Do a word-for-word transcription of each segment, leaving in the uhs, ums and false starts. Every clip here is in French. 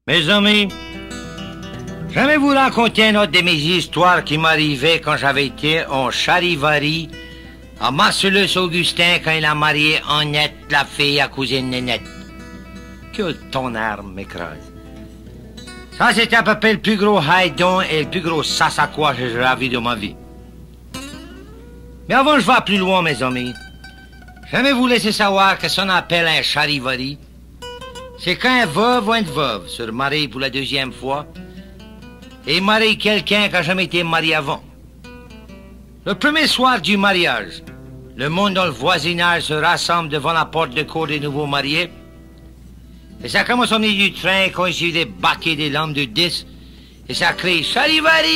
Mes amis, je vais vous raconter une autre de mes histoires qui m'arrivait quand j'avais été en Charivari, à Marcellus-Augustin, quand il a marié Annette, la fille à cousine Nénette. Que ton arme m'écrase. Ça, c'était à peu près le plus gros haïdon et le plus gros sassacouage que j'ai vu de ma vie. Mais avant je vais plus loin, mes amis, je vais vous laisser savoir que ce qu'on appelle un Charivari, c'est quand un veuve ou une veuve se marie pour la deuxième fois et marie quelqu'un qui n'a jamais été marié avant. Le premier soir du mariage, le monde dans le voisinage se rassemble devant la porte de cour des nouveaux mariés. Et ça commence au milieu du train quand il suffit des baquets des lampes de dix. Et ça crie « Charivari !»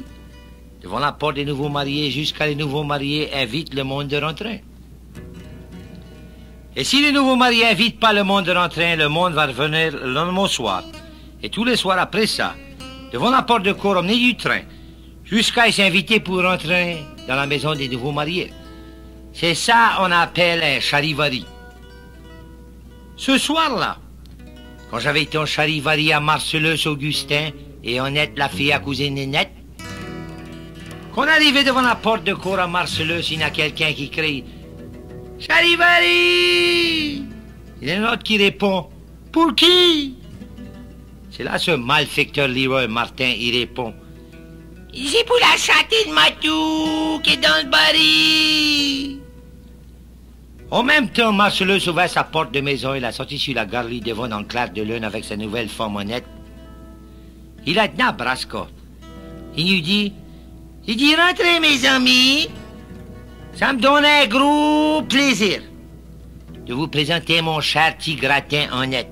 devant la porte des nouveaux mariés jusqu'à les nouveaux mariés invitent le monde de rentrer. Et si les nouveaux mariés n'invitent pas le monde de rentrer, le monde va revenir le lendemain soir. Et tous les soirs après ça, devant la porte de cour au milieu du train, jusqu'à être invité pour rentrer dans la maison des nouveaux mariés. C'est ça qu'on appelle un Charivari. Ce soir-là, quand j'avais été en Charivari à Marcellus-Augustin et Annette, la fille à cousine Nénette, quand on arrivait devant la porte de cour à Marcellus, il y a quelqu'un qui crie « Charivari !» Il y a un autre qui répond « Pour qui ?» C'est là ce malfecteur Leroy Martin, il répond « C'est pour la châtée de Matou qui est dans le baril !» En même temps, Marcellus ouvert sa porte de maison, il a sorti sur la galerie devant dans le clair de lune avec sa nouvelle femme Annette. Il a tenu à Brasca. Il nous dit « Il dit, rentrez mes amis, ça me donne un gros plaisir de vous présenter mon cher petit gratin Annette.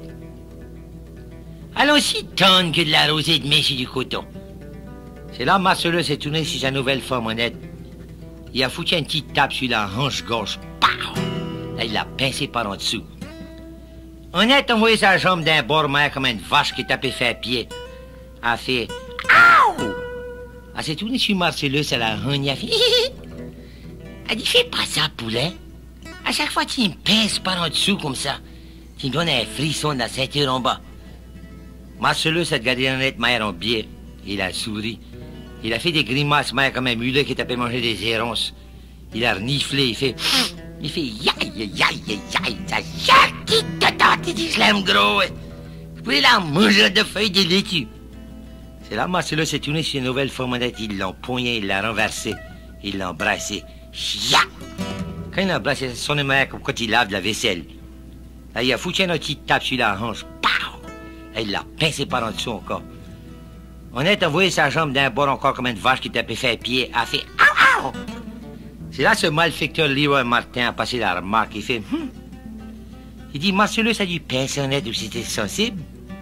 Allons-y tonne que de la rosée de mèche et du coton. » C'est là Marcellus s'est tourné sur sa nouvelle femme Annette. Il a foutu une petite tape sur la hanche gauche. Pow! Là, il l'a pincé par en dessous. Annette a envoyé sa jambe d'un bord mer comme une vache qui tapait fait pied. Elle a fait « Aouh !» Elle s'est tournée sur Marcellus, elle a rogné, elle a fait « Elle dit, fais pas ça, poulet. À chaque fois, tu me pinces par en dessous comme ça. Tu me donnes un frisson de la ceinture en bas. » Marcellus a regardé Annette mère en biais. Il a souri. Il a fait des grimaces mère comme un mulet qui tapait manger des héronces. Il a reniflé, il fait... Il fait yaï, yaï, yaï, yaï, ça charte, il dit, je l'aime gros. Vous pouvez la manger de feuilles de laitue. C'est là Marcellus s'est tourné sur une nouvelle femme Annette. Il l'a empoigné, il l'a renversé. Il l'a embrassé. Chia! Quand il l'a embrassé, ça sonnait mère comme quand il lave de la vaisselle. Là, il a foutu une petite tape sur la hanche. Pow! Là, il l'a pincé par en dessous encore. Annette a envoyé sa jambe d'un bord encore comme une vache qui tapait fait pied. A fait « Aouh! Aouh! » C'est là ce malfecteur Leroy Martin a passé la remarque. Il fait hum. Il dit Marcellus a dû pincer Annette où c'était sensible.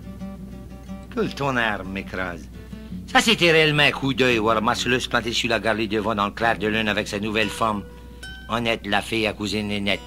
Que ton arme m'écrase. Ça, c'était réellement un coup d'œil, voir Marcellus planté sur la galerie devant dans le clair de lune avec sa nouvelle femme, Annette, la fille à cousine Nénette.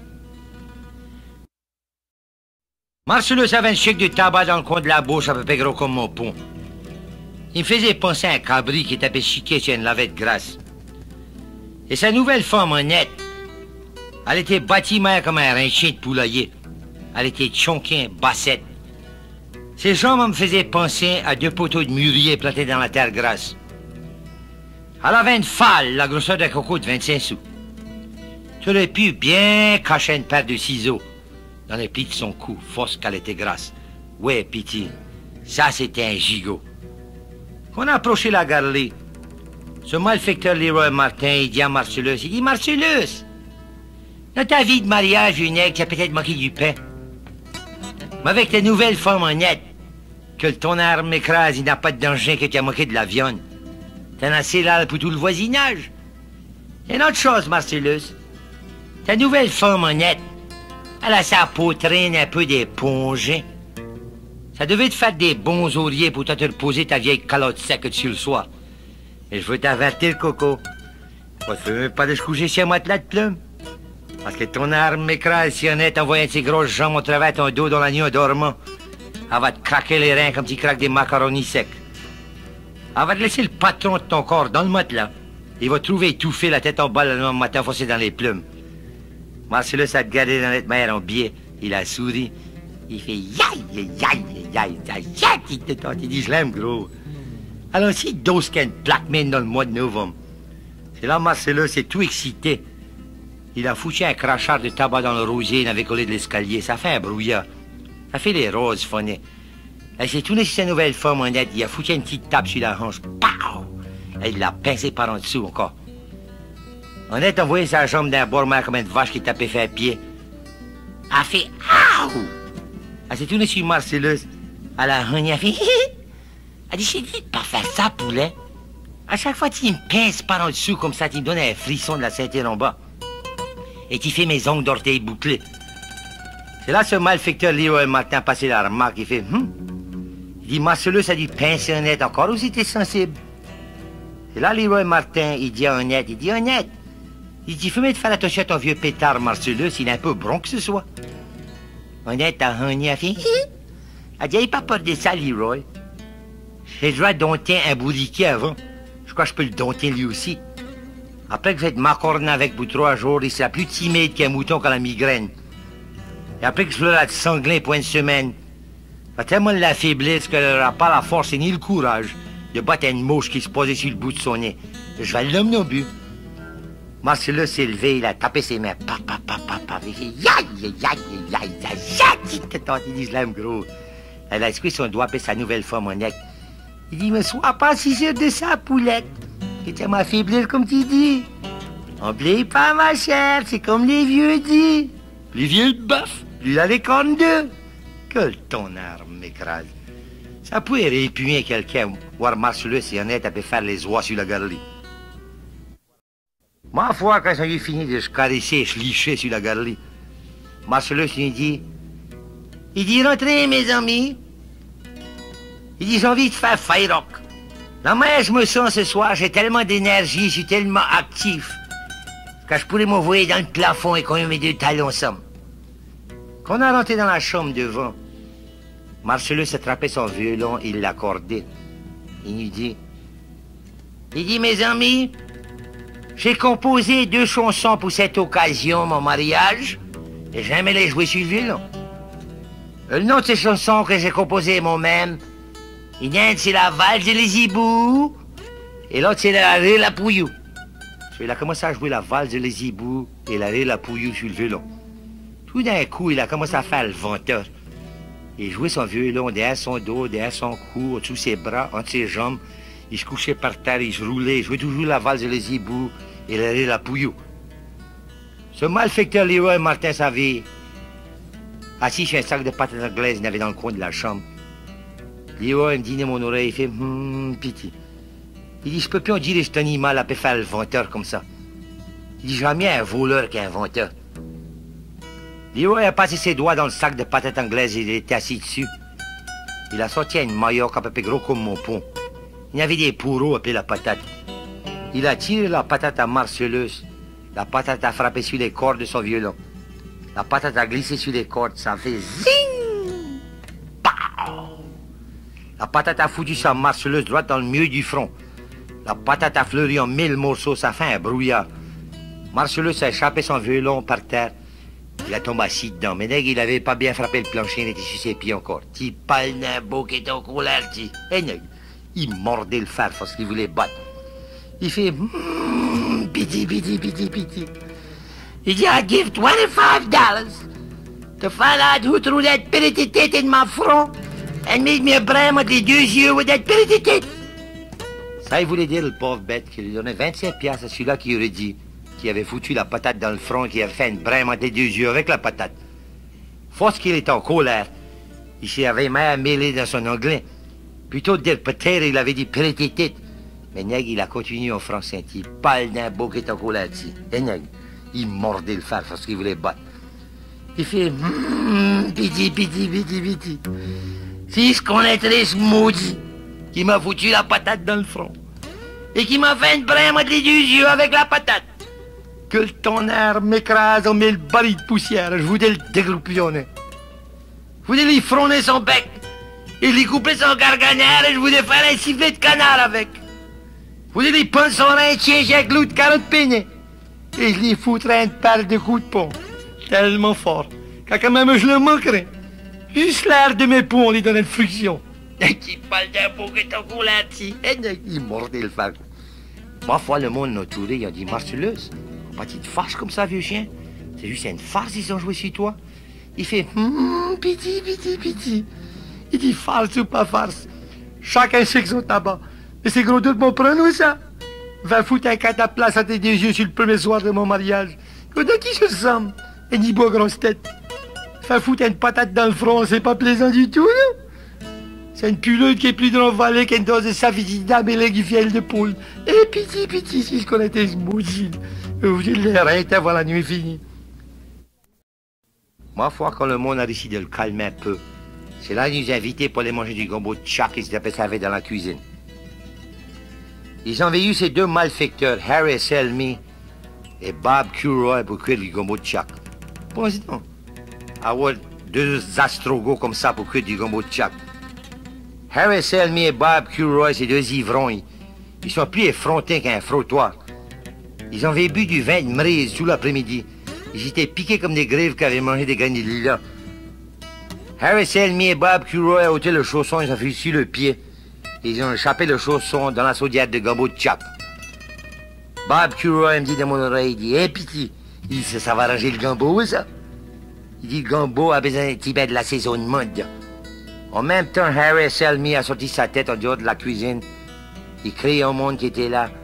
Marcellus avait un chèque de tabac dans le coin de la bouche, à peu près gros comme mon pont. Il me faisait penser à un cabri qui tapait chiquet sur une lavette grasse. Et sa nouvelle femme, Annette, elle était bâtie mère comme un rinchien de poulailler. Elle était chonquin, bassette. Ses jambes me faisaient penser à deux poteaux de mûrier plantés dans la terre grasse. Elle avait une falle, la grosseur d'un coco de vingt-cinq sous. Tu aurais pu bien cacher une paire de ciseaux dans les plis de son cou, force qu'elle était grasse. Ouais, pitié, ça c'était un gigot. Quand on a approché la galerie, ce malfecteur Leroy Martin, il dit à Marcellus, il dit « Marcellus, dans ta vie de mariage, une aigle qui a peut-être manqué du pain. Mais avec ta nouvelle femme Annette, que ton arme m'écrase, il n'a pas de danger que tu as manqué de la viande. T'en as assez là pour tout le voisinage. Et une autre chose, Marcellus, ta nouvelle femme Annette, elle a sa poitrine un peu dépongée. Ça devait te faire des bons oreillers pour te reposer ta vieille calotte sec dessus le soir. Et je veux t'avertir, Coco. On ne fait même pas de se coucher sur un matelas de plumes. Parce que ton arme m'écrase si Annette envoie un de ses grosses jambes au travers ton dos dans la nuit en dormant. Elle va te craquer les reins comme tu craques des macaronis secs. Elle va te laisser le patron de ton corps dans le matelas. Il va te trouver étouffé la tête en bas le lendemain matin foncé dans les plumes. Marcellus a regardé dans notre mère en biais. Il a souri. Il fait yaï, yaï, yaï. aïe, aïe, aïe, il dit, je l'aime, gros. Alors, si dose qu'il y a une plaque mine dans le mois de novembre. C'est là, Marcellus s'est tout excité. Il a foutu un crachard de tabac dans le rosier, il avait collé de l'escalier. Ça fait un brouillard. Ça fait les roses, phoné. Elle s'est tournée sur sa nouvelle femme, honnête. Il a foutu une petite tape sur la hanche. Pow! Et il l'a pincé par en dessous encore. Honnête a envoyé sa jambe d'un bord-mer comme une vache qui tapait fait pied. Elle a fait « Aouh !» Elle s'est tournée sur Marcellus. Elle a rogné, elle a fait « Hi hi !» Elle dit « J'ai dit de pas faire ça, poulet. » À chaque fois, tu me pinces par en dessous comme ça, tu me donnes un frisson de la ceinture en bas. Et tu fais mes ongles d'orteil bouclés. C'est là ce malfecteur Leroy Martin a passé la remarque. Il fait hum. Il dit Marcellus a dit pincer Honnête encore ou si t'es sensible. C'est là Leroy Martin, il dit à Honnête, il dit Honnête. Il dit fais-moi de faire attention à ton vieux pétard Marcellus, il est un peu bron que ce soit. Honnête a rogné, a fait hi. Elle dit, il pas peur de ça, Leroy. J'ai le droit de dompter un bourriquet avant. Je crois que je peux le dompter lui aussi. Après que je vais être m'accorder avec pour trois jours, il sera plus timide qu'un mouton quand la migraine. Et après que je vais être sanglin pour une semaine, va tellement l'affaiblir qu'elle n'aura pas la force ni le courage de battre une mouche qui se posait sur le bout de son nez. Je vais l'emmener au but. Marcellus s'est levé, il a tapé ses mains. Pa, pa, pa, pa, pa. Il fait yaï, yaï, yaï, yaï, yaï, il dit, je l'aime gros. Elle a escoué son doigt et sa nouvelle femme en nec. Il dit, me sois pas si sûr de ça, poulette. Que tu m'as affaiblir comme tu dis. Oublie pas, ma chère, c'est comme les vieux disent. Les vieux de bœuf, lui il a les cornes d'eux. Que ton arme m'écrase. Ça pourrait répugner quelqu'un, voir Marcellus et Honnête à faire les oies sur la galerie. Ma foi, quand j'ai fini de se caresser et se licher sur la galerie, Marcellus lui dit, il dit, rentrez mes amis. Il dit, j'ai envie de faire fire rock. La manière je me sens ce soir, j'ai tellement d'énergie, je suis tellement actif, que je pourrais m'envoyer dans le plafond et qu'on mes deux talons ensemble. Quand on a rentré dans la chambre devant, Marcellus attrapait son violon, il l'accordait. Il lui dit, il dit, mes amis, j'ai composé deux chansons pour cette occasion, mon mariage, et j'aimais les jouer sur le violon. Le nom de ces chansons que j'ai composées moi-même, il y a un, c'est la valse des hiboux, et l'autre, c'est la ré la pouillou. Il a commencé à jouer la valse des hiboux et la ré la pouillou sur le violon. Tout d'un coup, il a commencé à faire le venteur. Il jouait son violon derrière son dos, derrière son cou, au-dessous ses bras, entre ses jambes. Il se couchait par terre, il se roulait, il jouait toujours la valse des hiboux et la ré la pouillou. Ce malfecteur Leroy Martin savait, assis sur un sac de patates anglaises, il avait dans le coin de la chambre. Leroy me dit dans mon oreille, il fait hum, pitié. Il dit, je peux plus en dire cet animal à peut faire le venteur comme ça. Il dit, jamais un voleur qu'un venteur. Leroy a passé ses doigts dans le sac de patates anglaises et il était assis dessus. Il a sorti une maillot à peu près gros comme mon pont. Il y avait des pourreaux appelés la patate. Il a tiré la patate à Marcellus. La patate a frappé sur les cordes de son violon. La patate a glissé sur les cordes, ça a fait zing! Pow! La patate a foutu sa Marcellus droite dans le milieu du front. La patate a fleuri en mille morceaux, ça fait un brouillard. Marcellus a échappé son violon par terre. Il a tombé assis dedans. Mais nègre, il avait pas bien frappé le plancher, il était sur ses pieds encore. Ti pal d'un beau qui était en colère, ti. Et nègre, il mordait le fer parce qu'il voulait battre. Il fait mmm, piti, piti, piti, piti. Il dit, I give twenty-five dollars to find out who threw that pretty tit in my front and made me a brame entre les deux yeux with that pretty tit. Ça, il voulait dire, le pauvre bête, qu'il lui donnait vingt-cinq piastres à celui-là qui aurait dit qu'il avait foutu la patate dans le front et qu'il avait fait une brème entre les deux yeux avec la patate. Force qu'il était en colère, il s'y avait même mêlé dans son anglais. Plutôt de dire peut-être, il avait dit pretty tit. Mais nègre, il a continué en français. Il parle d'un beau qui est en colère ici. Et nègre, il mordait le fer parce qu'il voulait battre. Il fait mmm, piti, piti, piti, piti. Si je connaîtrais ce maudit qui m'a foutu la patate dans le front et qui m'a fait une brème entre les deux yeux avec la patate, que le tonnerre m'écrase en mille barils de poussière, je voulais le dégroupillonner. Je voulais lui fronner son bec et lui couper son garganière et je voulais faire un sifflet de canard avec. Je voulais lui prendre son rein de chien avec l'eau de carotte peignée et je lui foutrais une paire de coups de pont tellement fort qu'à quand même je le manquerais. Juste l'air de mes poux, on lui donne une friction. Et qui parle d'un beau que t'as coulé là-dessus. Et il mordait le fac. Ma foi, le monde nous touré, ils ont dit, Marcelleuse, pas de farce comme ça, vieux chien. C'est juste une farce, ils ont joué sur toi. Il fait, hum, pitié, pitié, pitié. Il dit, farce ou pas farce. Chacun sait que son tabac. Mais c'est gros doute mon prénom, ça. Va foutre un cataplasme à tes deux yeux sur le premier soir de mon mariage. De qui je ressemble? Un hibou grosse tête. Va foutre une patate dans le front, c'est pas plaisant du tout, non? C'est une puleuse qui est plus dans le valet qu'une dose de savididam et du fiel de poule. Et pitié, pitié, si je connaissais ce maudit. J'ai l'air avant la nuit finie. Ma foi, quand le monde a décidé de le calmer un peu, c'est là qu'ils nous invitait pour aller manger du gombo de chac qui s'appelait ça dans la cuisine. Ils avaient eu ces deux malfecteurs, Harry Selmy et Bob Kilroy, pour cuire du gombo de chac. Pensez donc. Avoir deux astrogos comme ça pour cuire du gombo de chac. Harry Selmy et Bob Kilroy, ces deux ivrons, ils sont plus effrontés qu'un frottoir. Ils avaient bu du vin de mrise tout l'après-midi. Ils étaient piqués comme des grives qui avaient mangé des graines de lilas. Harry Selmy et Bob Kilroy ont ôté le chausson, ils ont fait sur le pied. Ils ont échappé le chausson dans la saudière de gombo de chac. Bob Kilroy me dit dans mon oreille, il dit, hé, hey, pitié, il dit, ça, ça va arranger le gombo, ça? Il dit, le gombo a besoin d'un petit peu de l'assaisonnement. En même temps, Harry Selmy a sorti sa tête en dehors de la cuisine. Il criait au monde qui était là.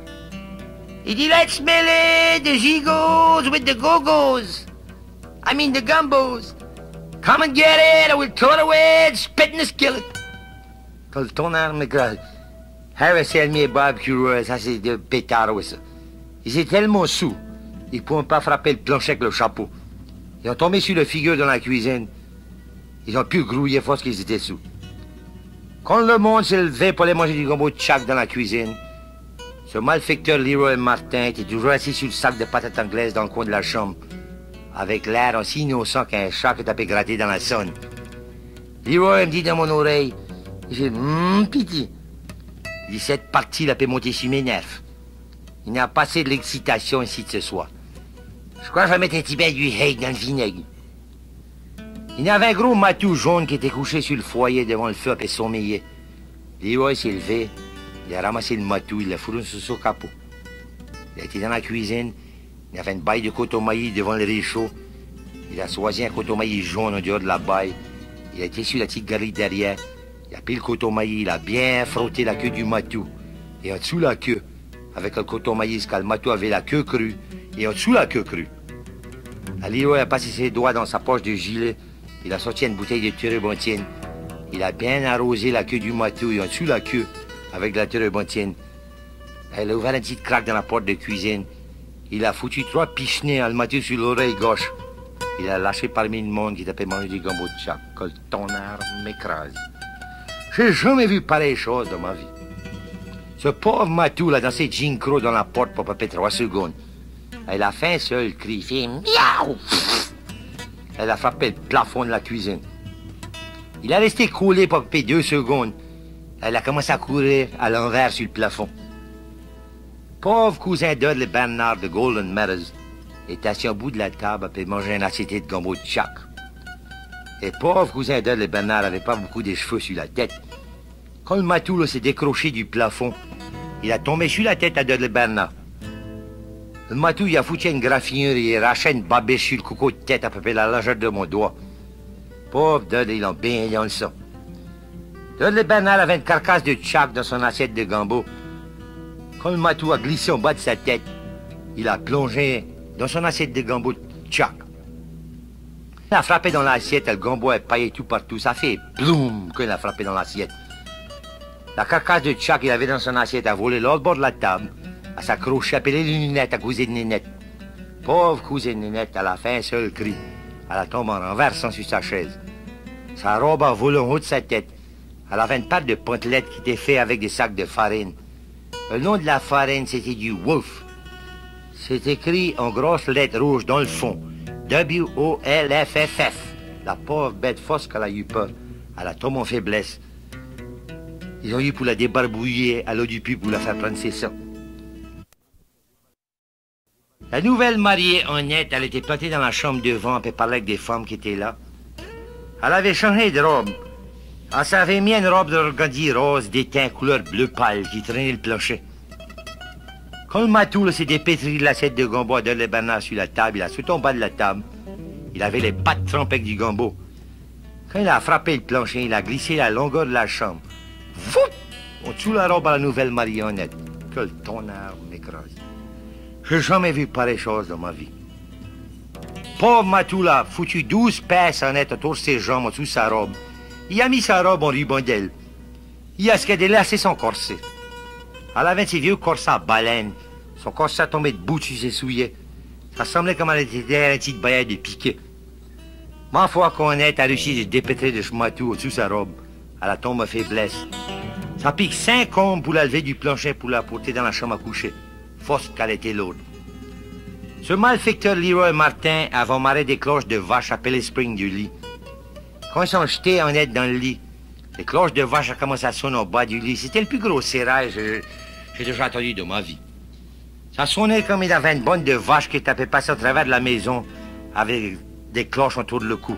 Il dit, let's melee the gigos with the go-go's. I mean the gumbos. Come and get it, or we'll cut away and spit in the skillet. Quand le tonnerre me grâce. Harry Selmy et Bob Kilroy, ça c'est des pétards, ça. Ils étaient tellement sous, ils ne pouvaient pas frapper le plancher avec le chapeau. Ils ont tombé sur le figure dans la cuisine. Ils ont pu grouiller fort qu'ils étaient sous. Quand le monde s'est levé pour aller manger du gombo de chac dans la cuisine, ce malfecteur Leroy Martin était toujours assis sur le sac de patates anglaises dans le coin de la chambre, avec l'air aussi innocent qu'un chat que t'as gratté dans la sonne. Leroy me dit dans mon oreille, il fait, hum, pitié. Il dit, cette partie l'a fait monter sur mes nerfs. Il n'y a pas assez de l'excitation ici de ce soir. Je crois que je vais mettre un petit bain du hate dans le vinaigre. Il y avait un gros matou jaune qui était couché sur le foyer devant le feu et sommeillait. Leroy s'est levé, il a ramassé le matou, il l'a fourré sur son capot. Il a été dans la cuisine, il y avait une baille de coton maillis devant le réchaud. Il a choisi un coton maillis jaune en dehors de la baille. Il a été sur la petite galerie derrière. Il a pris le coton maillis, il a bien frotté la queue du matou. Et en dessous la queue, avec le coton maillis, car le matou avait la queue crue, et en dessous la queue crue. Leroy a passé ses doigts dans sa poche de gilet. Il a sorti une bouteille de turbantine. Il a bien arrosé la queue du matou et en dessous la queue avec de la turbantine. Il a ouvert une petite craque dans la porte de cuisine. Il a foutu trois pichenets à le matou sur l'oreille gauche. Il a lâché parmi le monde qui tapait manger du gombo de chac. Que le tonnerre m'écrase. J'ai jamais vu pareille chose dans ma vie. Ce pauvre matou là, dans ses jeans crocs dans la porte pour pas péter trois secondes. Il a fait un seul cri. Il fait miaou. Elle a frappé le plafond de la cuisine. Il a resté collé pour peu deux secondes. Elle a commencé à courir à l'envers sur le plafond. Pauvre cousin Dudley Bernard de Golden Meadows est assis au bout de la table et manger un assiette de gombo de chac. Et pauvre cousin Dudley Bernard n'avait pas beaucoup de cheveux sur la tête. Quand le matou s'est décroché du plafond, il a tombé sur la tête à Dudley Bernard. Le matou, il a foutu une graffinure et il a arraché une babèche sur le coco de tête à peu près la largeur de mon doigt. Pauvre Dudley, il en baigné dans le sang. Dudley Bernard avait une carcasse de chac dans son assiette de gombo. Quand le matou a glissé en bas de sa tête, il a plongé dans son assiette de gombo de chac. Il a frappé dans l'assiette, le gombo a paillé tout partout. Ça fait bloum quand il a frappé dans l'assiette. La carcasse de chac qu'il avait dans son assiette a volé l'autre bord de la table. Elle s'accrochait à peler les lunettes à cousine Ninette. Pauvre cousine Ninette, elle a fait un seul cri. Elle a tombé en renversant sur sa chaise. Sa robe a volé en haut de sa tête. Elle avait une paire de pantelettes qui étaient faites avec des sacs de farine. Le nom de la farine, c'était du Wolf. C'est écrit en grosses lettres rouges dans le fond. W O L F F F. La pauvre bête fausse qu'elle a eu peur. Elle a tombé en faiblesse. Ils ont eu pour la débarbouiller à l'eau du puits pour la faire prendre ses sangs. La nouvelle mariée Annette, elle était plantée dans la chambre devant et parlait avec des femmes qui étaient là. Elle avait changé de robe. Elle s'avait mis une robe de organdie rose d'étain couleur bleu pâle qui traînait le plancher. Quand le matou s'est dépétri de l'assiette de gombo de l'ébana sur la table, il a sauté en bas de la table. Il avait les pattes trempées avec du gombo. Quand il a frappé le plancher, il a glissé la longueur de la chambre. Fou! On tue la robe à la nouvelle marionnette. Que le tonnerre m'écrase. J'ai jamais vu pareille chose dans ma vie. Pauvre Matoula a foutu douze pièces en net autour de ses jambes sous sa robe. Il a mis sa robe en ribandelle. Il a délassé son corset. Elle avait ses vieux corsets à baleine. Son corset tombait debout sur ses souliers. Ça semblait comme elle était derrière une petite baillette de piquet. Ma foi qu'on est, a réussi de dépêtrer de chematou au-dessus de sa robe. Elle a tombé à faiblesse. Ça pique cinq hommes pour la lever du plancher pour la porter dans la chambre à coucher. Force qu'elle était lourde. Ce malfecteur Leroy Martin avait marré des cloches de vache appelées spring du lit. Quand ils sont jetés en aide dans le lit, les cloches de vache ont commencé à sonner au bas du lit. C'était le plus gros serrage que j'ai déjà entendu de ma vie. Ça sonnait comme il y avait une bande de vaches qui tapait passer au travers de la maison avec des cloches autour de le cou.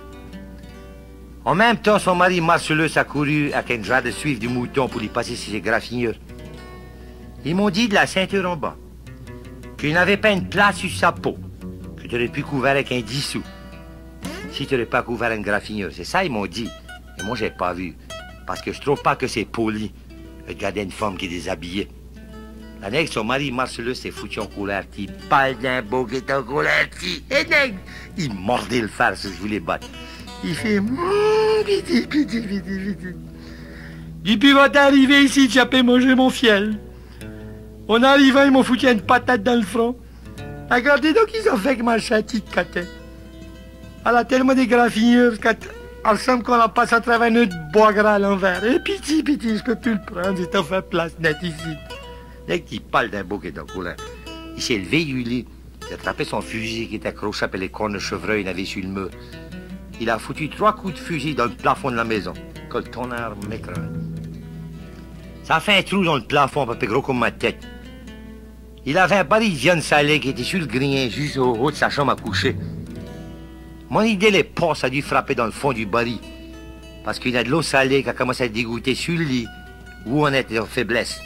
En même temps, son mari Marcellus a couru avec un drap de suivre du mouton pour lui passer ses graffinures. Ils m'ont dit de la ceinture en bas qu'il n'avait pas une place sur sa peau, que tu aurais pu couvrir avec un dix sous. Si tu n'aurais pas couvert une graffinure, c'est ça ils m'ont dit. Et moi, j'ai pas vu. Parce que je trouve pas que c'est poli de garder une femme qui est déshabillée. La nègre, son mari Marcellus s'est foutu en couleur petit. Parle d'un beau qui est en couleur petit. Et nègre, il mordait le fer si je voulais battre. Il fait... Piti, piti, piti, piti. Depuis votre arrivée ici, tu as pu manger mon fiel. En arrivant, ils m'ont foutu une patate dans le front. Regardez donc, ils ont fait avec ma chatite, catin. Elle a tellement des graffinures qu'elle semble qu'on la passe à travers notre bois gras à l'envers. Et pitié, pitié, je peux plus le prendre, j'ai t'en fait place nette ici. Dès qu'il parle d'un bouquet de couleur, il s'est levé du lit, il a attrapé son fusil qui était accroché après les cornes de chevreuil qu'il avait sur le mur. Il a foutu trois coups de fusil dans le plafond de la maison. Que le tonnerre m'écrase. Ça a fait un trou dans le plafond, à peu près gros comme ma tête. Il avait un baril de viande salée qui était sur le grien, juste au haut de sa chambre à coucher. Mon idée, les porcs, a dû frapper dans le fond du baril. Parce qu'il y a de l'eau salée qui a commencé à dégoûter sur le lit, où on était en faiblesse.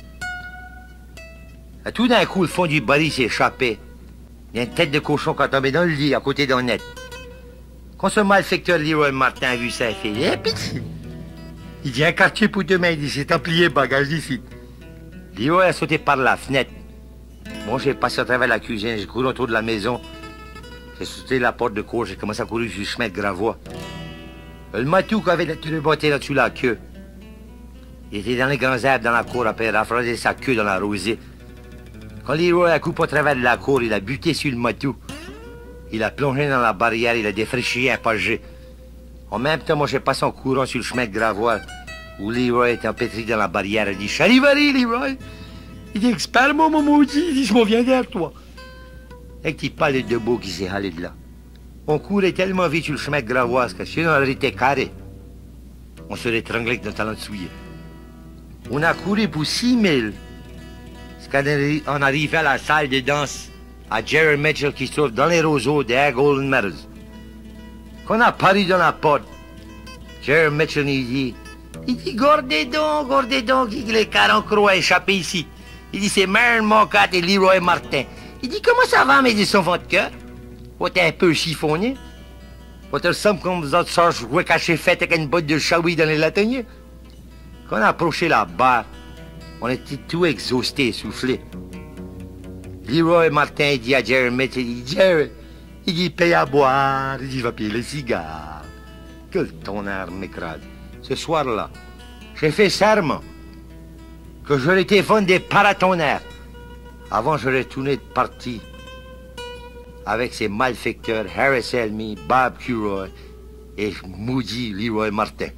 Et tout d'un coup, le fond du baril s'est échappé. Il y a une tête de cochon qui a tombé dans le lit, à côté d'Honnête. Quand ce malfecteur Leroy Martin a vu ça, il fait « Eh, pitié !» Il dit « Un quartier pour demain », il dit « C'est un plié bagage d'ici. » Leroy a sauté par la fenêtre. Moi, j'ai passé à travers la cuisine, j'ai couru autour de la maison. J'ai sauté la porte de cour, j'ai commencé à courir sur le chemin de Gravois. Le matou qui avait la turboté là-dessus la queue. Il était dans les grands arbres dans la cour, après raffrader sa queue dans la rosée. Quand Leroy a coupé à travers de la cour, il a buté sur le matou. Il a plongé dans la barrière, il a défraîchi un pagé. En même temps, moi, j'ai passé en courant sur le chemin de Gravois, où Leroy était empêtré dans la barrière. Il dit « Charivari, Leroy !» Il dit « Expère-moi, mon maudit !» Il dit « Je m'en viens derrière toi !» Un petit palais de beau qui s'est allé de là. On courait tellement vite sur le chemin de Gravois que si on aurait été carré, on serait étranglé avec nos talons de souliers. On a couru pour six milles, jusqu'à on arrivait à la salle de danse à Jerry Mitchell qui se trouve dans les roseaux des Golden Meadows. Quand on a paru dans la porte, Jerry Mitchell nous dit, il dit, gardez donc, gardez donc, il dit, les carencrocs ont échappé ici. Il dit, c'est Mary Mocat et Leroy Martin. Il dit, comment ça va, mes enfants de cœur? Vous êtes un peu chiffonné? Vous ressemble comme vous autres sortes jouer caché fait avec une botte de chaoui dans les lataniers. Quand on a approché la barre, on était tout exhaustés, essoufflés. Leroy Martin dit à Jerry Mitchell, il dit, Jerry, il dit, paye à boire, il dit, va payer les cigares. Que ton air m'écrase. Ce soir-là, j'ai fait serment que je l'étais fondé par à ton air. Avant, je retournais de partie avec ses malfecteurs Harris Elmy, Bob Curoy et Moody Leroy Martin.